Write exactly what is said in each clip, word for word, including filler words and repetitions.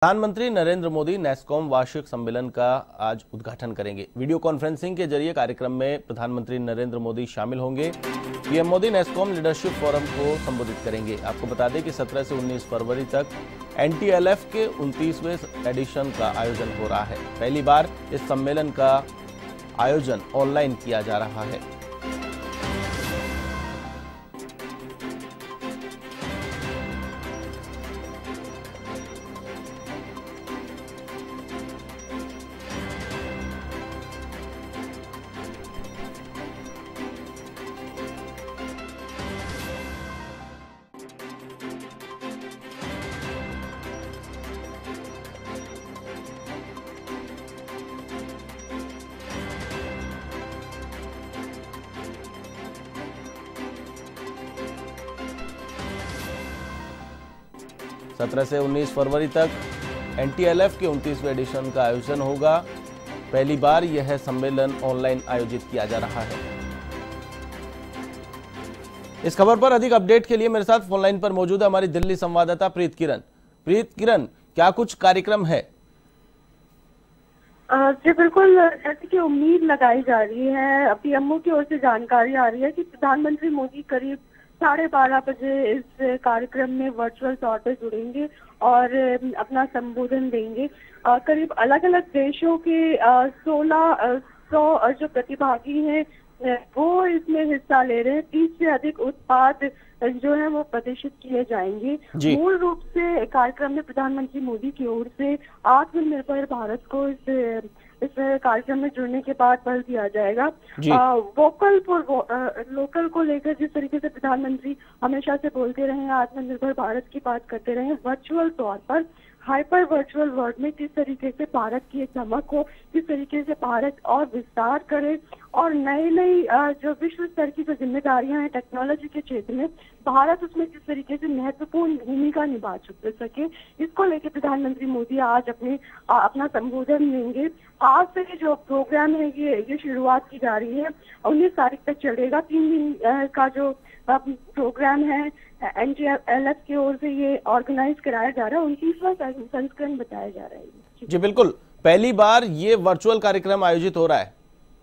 प्रधानमंत्री नरेंद्र मोदी नेस्कॉम वार्षिक सम्मेलन का आज उद्घाटन करेंगे। वीडियो कॉन्फ्रेंसिंग के जरिए कार्यक्रम में प्रधानमंत्री नरेंद्र मोदी शामिल होंगे। PM Modi NASSCOM leadership forum को संबोधित करेंगे। आपको बता दें कि सत्रह से उन्नीस फरवरी तक एनटीएलएफ के उनतीसवें एडिशन का आयोजन हो रहा है। पहली बार इस सम्मेलन का आयोजन ऑनलाइन किया जा रहा है। सत्रह से उन्नीस फरवरी तक एनटीएलएफ के उनतीसवें एडिशन का आयोजन होगा। पहली बार यह सम्मेलन ऑनलाइन आयोजित किया जा रहा है। इस खबर पर अधिक अपडेट के लिए मेरे साथ फोनलाइन पर मौजूद है हमारी दिल्ली संवाददाता प्रीत किरण। प्रीत किरण, क्या कुछ कार्यक्रम है? जी बिल्कुल, जैसे कि उम्मीद लगाई जा रही है, पीएमओ की ओर से जानकारी आ रही है कि प्रधानमंत्री मोदी करीब साढ़े बारह बजे इस कार्यक्रम में वर्चुअल तौर पर जुड़ेंगे और अपना संबोधन देंगे। करीब अलग अलग देशों के सोलह सौ जो प्रतिभागी हैं वो इसमें हिस्सा ले रहे हैं। तीस से अधिक उत्पाद जो है वो प्रदर्शित किए जाएंगे। मूल रूप से कार्यक्रम में प्रधानमंत्री मोदी की ओर से आत्मनिर्भर भारत को इस इस कार्यक्रम में जुड़ने के बाद बल दिया जाएगा। आ, वोकल फॉर लोकल को लेकर जिस तरीके से प्रधानमंत्री हमेशा से बोलते रहे, आत्मनिर्भर भारत की बात करते रहे, वर्चुअल तौर पर हाइपर वर्चुअल वर्ल्ड में किस तरीके से भारत की एक चमक हो, किस तरीके से भारत और विस्तार करे और नई नई जो विश्व स्तर की जो जिम्मेदारियां हैं टेक्नोलॉजी के क्षेत्र में, भारत उसमें किस तरीके से महत्वपूर्ण भूमिका निभा सके, इसको लेकर प्रधानमंत्री मोदी आज अपने आ, अपना संबोधन देंगे। आज से जो प्रोग्राम है ये ये शुरुआत की जा रही है, उन्नीस तारीख तक चलेगा। तीन दिन का जो प्रोग्राम है एनटीएलएफ की ओर से ये ऑर्गेनाइज कराया जा रहा है। उनतीसवां संस्करण बताया जा रहा है। जी बिल्कुल, पहली बार ये वर्चुअल कार्यक्रम आयोजित हो रहा है।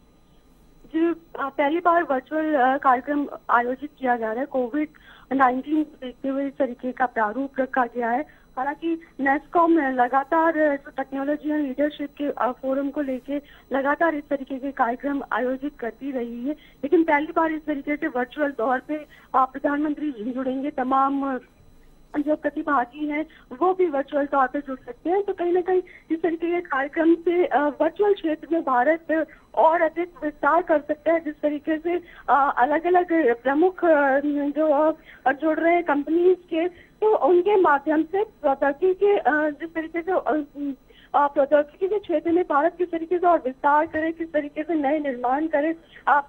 जी पहली बार वर्चुअल कार्यक्रम आयोजित किया जा रहा है। कोविड नाइन्टीन को देखते हुए इस तरीके का प्रारूप रखा गया है। हालांकि नेस्कॉम लगातार टेक्नोलॉजी एंड लीडरशिप के फोरम को लेके लगातार इस तरीके के कार्यक्रम आयोजित करती रही है, लेकिन पहली बार इस तरीके से वर्चुअल तौर पे प्रधानमंत्री जुड़ेंगे। तमाम जो प्रतिभागी हैं वो भी वर्चुअल तौर पे जुड़ सकते हैं। तो कहीं ना कहीं इस तरीके के कार्यक्रम से वर्चुअल क्षेत्र में भारत और अधिक विस्तार कर सकता है। जिस तरीके से अलग अलग प्रमुख जो जुड़ रहे हैं कंपनीज के, तो उनके माध्यम से प्रौद्योगिकी के जिस तरीके से प्रौद्योगिकी के क्षेत्र में भारत किस तरीके से और विस्तार करे, किस तरीके से नए निर्माण करे, आप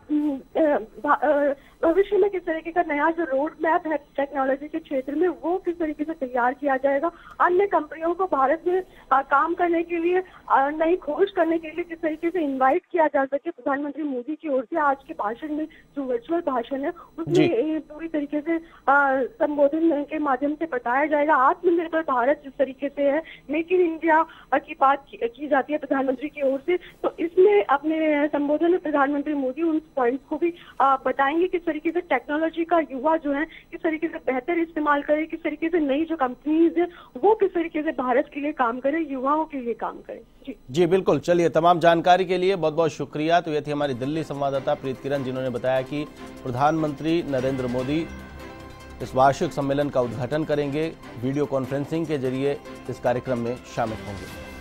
भविष्य में किस तरीके का नया जो रोड मैप है टेक्नोलॉजी के क्षेत्र में वो किस तरीके से तैयार किया जाएगा, अन्य कंपनियों को भारत में आ, काम करने के लिए, नई खोज करने के लिए किस तरीके से इनवाइट किया जा सके। प्रधानमंत्री मोदी की ओर से आज के भाषण में जो वर्चुअल भाषण है उसमें पूरी तरीके से संबोधन के माध्यम से बताया जाएगा। आत्मनिर्भर भारत जिस तरीके से है, मेक इन इंडिया की बात की, की जाती है प्रधानमंत्री की ओर से, तो इसमें अपने संबोधन में प्रधानमंत्री मोदी उन पॉइंट्स को भी आ, बताएंगे किस तरीके से टेक्नोलॉजी का युवा जो है किस तरीके से बेहतर इस्तेमाल करे, किस तरीके से नई जो कंपनीज है वो किस तरीके से भारत के लिए काम करे, युवाओं के लिए काम करे। जी जी बिल्कुल, चलिए तमाम जानकारी के लिए बहुत बहुत शुक्रिया। तो ये थी हमारी दिल्ली संवाददाता प्रीत किरण, जिन्होंने बताया कि प्रधानमंत्री नरेंद्र मोदी इस वार्षिक सम्मेलन का उद्घाटन करेंगे। वीडियो कॉन्फ्रेंसिंग के जरिए इस कार्यक्रम में शामिल होंगे।